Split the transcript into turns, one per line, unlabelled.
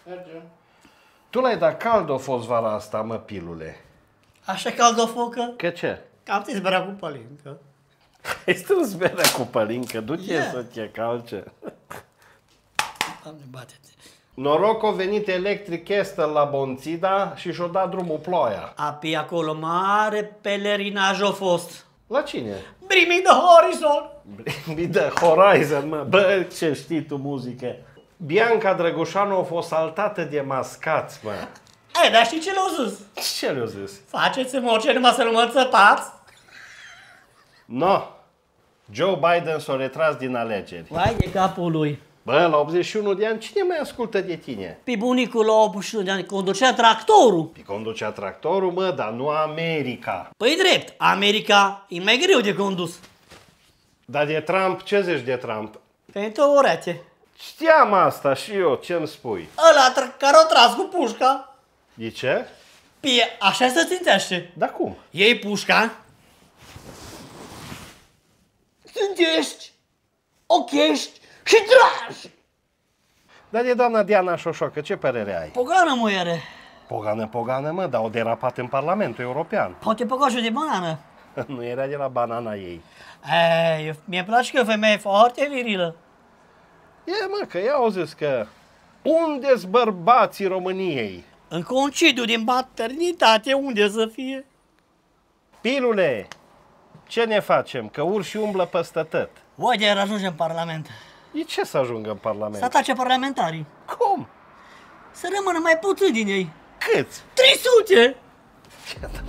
Mergem.
Tu l-ai dat cald o fost vara asta, mă, pilule.
Așa cald o focă?
Că ce?
Că am țis berea cu pălincă.
Ai strâns berea cu pălincă, du-te să te calce.
Doamne, bate-te.
Noroc a venit electric Estel la Bonțida și și-o dat drumul ploaia.
Api acolo mare pelerinaj a fost.
La cine?
Briming the horizon.
The Horizon, mă. Bă, ce știi tu muzică. Bianca Drăgușanu a fost saltată de mascați, mă.
Ei, dar știi ce le-au zis?
Ce le-a zis?
Faceți-mi orice, numai să nu mă înțăpați.
No. Joe Biden s-a retras din alegeri.
Vai de capul lui.
Bă, la 81 de ani, cine mai ascultă de tine?
Pe bunicul la 81 de ani conducea tractorul.
Păi conducea tractorul, mă, dar nu America.
Păi drept, America e mai greu de condus.
Dar de Trump, ce zici de Trump?
Pentru o ureche.
Știam asta și eu, ce-mi spui?
Ăla care o tras cu pușca.
De ce?
Pie, așa se țintește.
Da cum?
Iei pușca. Țintești. Ochești și tragi.
Dar de doamna Diana Șoșoacă, ce părere ai?
Pogană, muiere.
Pogană, mă, dar o derapat în Parlamentul European.
Poate pogașul de banană.
Nu era de la banana ei.
Ei, mie place că femeia e foarte virilă.
E, mă, că ea au zis că unde-s bărbații României?
În concediu din maternitate, unde să fie?
Pilule, ce ne facem? Că urși umblă păstă tot.
Voi de ajunge în Parlament.
E ce să ajungă în Parlament?
Să atace parlamentarii.
Cum?
Să rămână mai puțin din ei.
Câți?
300!